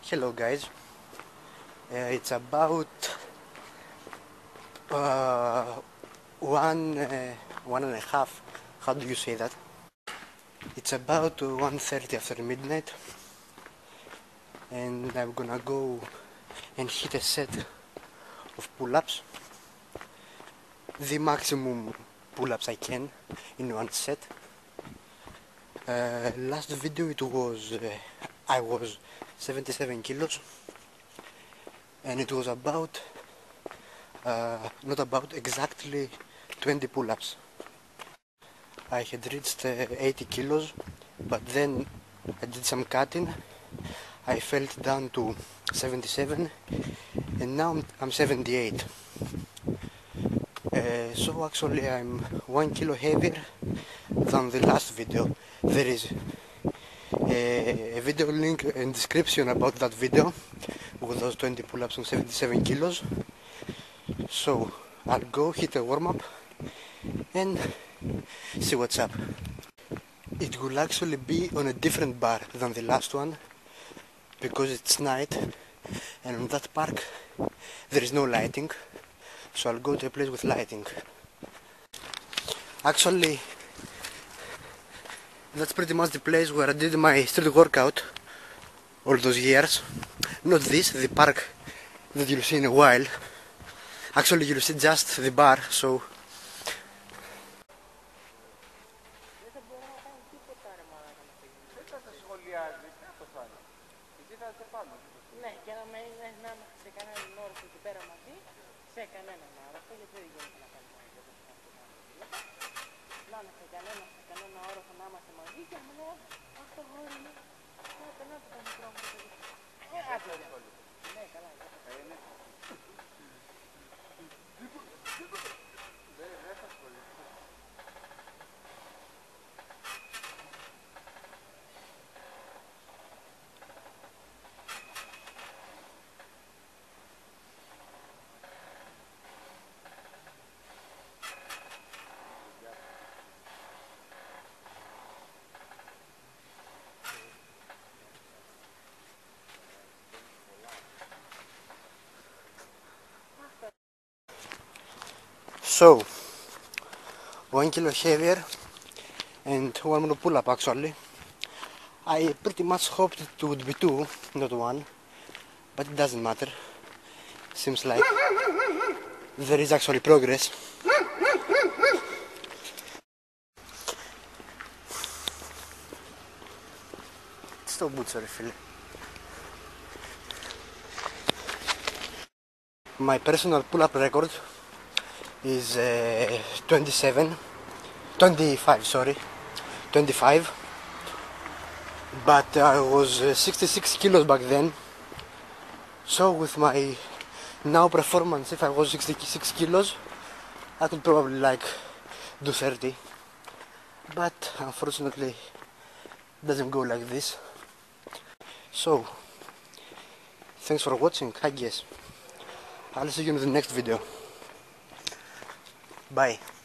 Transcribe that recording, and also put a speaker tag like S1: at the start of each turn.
S1: Hello guys, it's about one and a half, how do you say that? It's about 1:30 after midnight, and I'm gonna go and hit a set of pull-ups, the maximum pull-ups I can in one set. Last video it was, I was 77 kilos, and it was about, not about, exactly 20 pull-ups. I had reached 80 kilos, but then I did some cutting. I fell down to 77, and now I'm 78. So actually I'm 1 kilo heavier than the last video. There is a video link in description about that video with those 20 pull-ups and 77 kilos. So I'll go hit a warm-up and see what's up. It will actually be on a different bar than the last one because it's night, and on that park there is no lighting, so I'll go to a place with lighting. Actually, that's pretty much the place where I did my street workout all those years. Not this, the park that you'll see in a while. Actually, you'll see just the bar, so
S2: Ναι, και να μην είναι να είμαστε σε κανέναν όροφο εκεί πέρα μαζί, σε κανέναν όροφο, γιατί δεν γίνεται να κάνουμε αυτό το πράγμα. Να είμαστε σε κανένα όροφο να είμαστε μαζί και να λέω αυτό γόρι είναι. Να το μικρό μου το παιδί. Ναι, καλά.
S1: So 1 kilo heavier and one more pull-up actually. I pretty much hoped it would be 2, not 1, but it doesn't matter. Seems like there is actually progress. Στο μπούτσο ρε φίλε. My personal pull-up record is 25, but I was 66 kilos back then, so with my now performance, if I was 66 kilos, I could probably like do 30, but unfortunately it doesn't go like this. So thanks for watching, I guess. I'll see you in the next video. Bye.